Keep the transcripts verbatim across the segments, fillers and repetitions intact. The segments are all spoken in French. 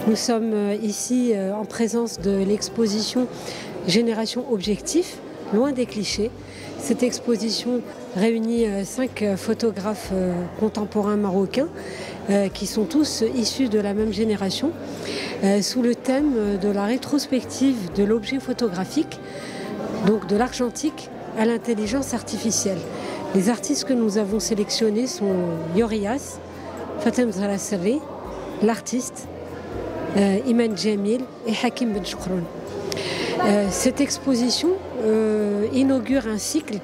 Nous sommes ici en présence de l'exposition Génération Objectif, loin des clichés. Cette exposition réunit cinq photographes contemporains marocains qui sont tous issus de la même génération, sous le thème de la rétrospective de l'objet photographique, donc de l'argentique à l'intelligence artificielle. Les artistes que nous avons sélectionnés sont Yorias, Fatem Zalasseri, l'artiste, euh, Iman Jamil et Hakim Benchkroun. Euh, cette exposition euh, inaugure un cycle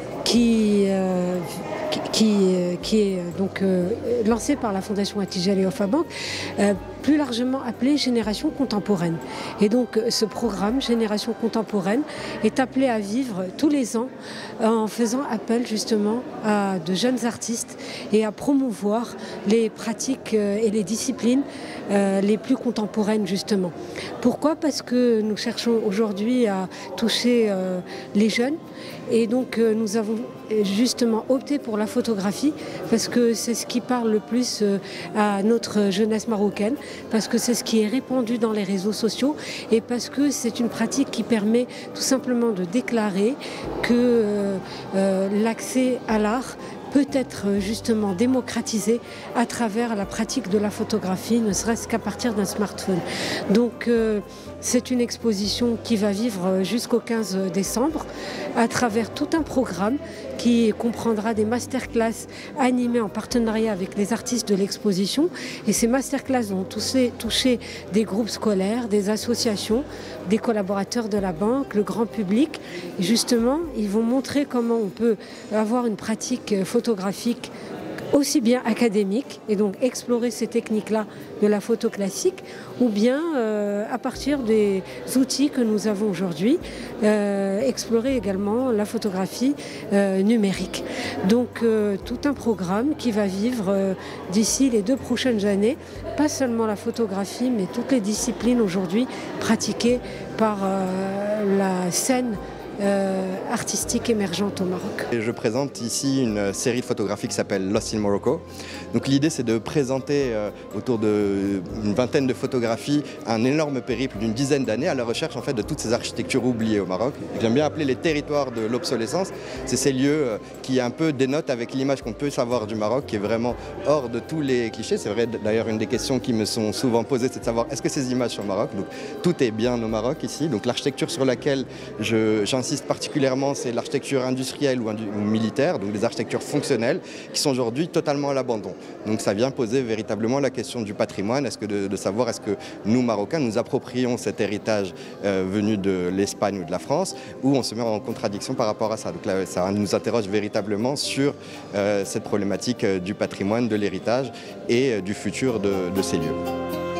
qui, euh, qui, qui, qui est donc euh, lancé par la Fondation Attijari Wafa Bank, euh, plus largement appelé Génération Contemporaine. Et donc ce programme Génération Contemporaine est appelé à vivre tous les ans en faisant appel justement à de jeunes artistes et à promouvoir les pratiques et les disciplines les plus contemporaines justement. Pourquoi? Parce que nous cherchons aujourd'hui à toucher les jeunes et donc nous avons justement opté pour la photographie parce que c'est ce qui parle le plus à notre jeunesse marocaine, parce que c'est ce qui est répandu dans les réseaux sociaux et parce que c'est une pratique qui permet tout simplement de déclarer que euh, euh, l'accès à l'art peut être justement démocratisé à travers la pratique de la photographie, ne serait-ce qu'à partir d'un smartphone. Donc euh, c'est une exposition qui va vivre jusqu'au quinze décembre à travers tout un programme qui comprendra des masterclass animées en partenariat avec les artistes de l'exposition. Et ces masterclass vont toucher, toucher des groupes scolaires, des associations, des collaborateurs de la banque, le grand public. Et justement, ils vont montrer comment on peut avoir une pratique photographique aussi bien académique et donc explorer ces techniques-là de la photo classique ou bien euh, à partir des outils que nous avons aujourd'hui, euh, explorer également la photographie euh, numérique. Donc euh, tout un programme qui va vivre euh, d'ici les deux prochaines années, pas seulement la photographie mais toutes les disciplines aujourd'hui pratiquées par euh, la scène Euh, artistique émergente au Maroc. Et je présente ici une série de photographies qui s'appelle Lost in Morocco. Donc l'idée c'est de présenter euh, autour d'une vingtaine de photographies un énorme périple d'une dizaine d'années à la recherche en fait de toutes ces architectures oubliées au Maroc. J'aime bien appeler les territoires de l'obsolescence. C'est ces lieux euh, qui un peu dénotent avec l'image qu'on peut savoir du Maroc, qui est vraiment hors de tous les clichés. C'est vrai d'ailleurs une des questions qui me sont souvent posées, c'est de savoir est-ce que ces images sont au Maroc. Donc tout est bien au Maroc ici. Donc l'architecture sur laquelle je, j'insiste particulièrement, c'est l'architecture industrielle ou, ou militaire, donc des architectures fonctionnelles qui sont aujourd'hui totalement à l'abandon. Donc ça vient poser véritablement la question du patrimoine, est-ce que de, de savoir est-ce que nous, Marocains, nous approprions cet héritage euh, venu de l'Espagne ou de la France, ou on se met en contradiction par rapport à ça. Donc là, ça nous interroge véritablement sur euh, cette problématique euh, du patrimoine, de l'héritage et euh, du futur de, de ces lieux.